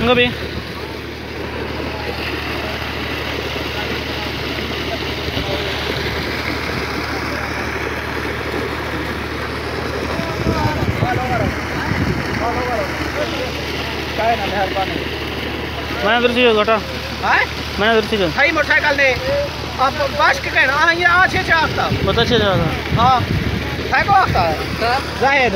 भी मैंने दूर से घटा मैंने दूर से भाई मोटरसाइकिल ने अब बस के कहना ये अच्छे से आता बहुत अच्छे जगह हाँ है को आता है जाहिद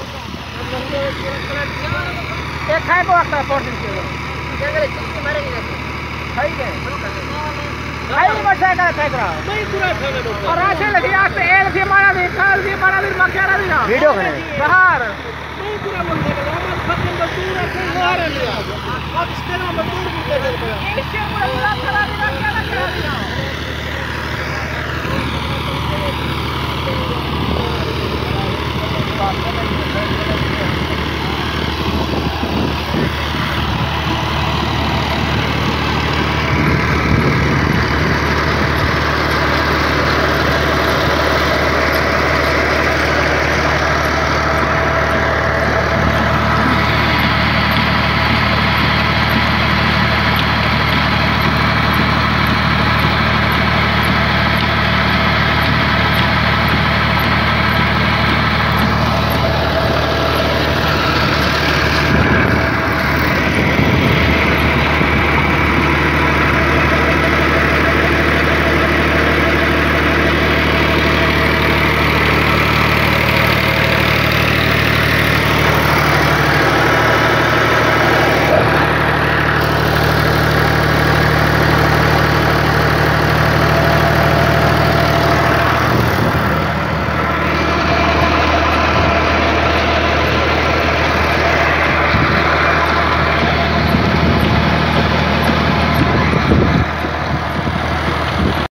एक है को आता है 14 किलो क्या करे चिट्ठी मारेगी ना है के भाई मोटरसाइकिल फेंक रहा नहीं पूरा फेंक दो और ऐसे लगी आज पे एल से मारा भी काल से मारा भी मक्यारा भी ना वीडियो करे बाहर नहीं पूरा बोलने का हम फकिंग मजदूर है मार लिया अब इसके नाम मजदूर भी कर दे इससे पूरा खराब करा दिया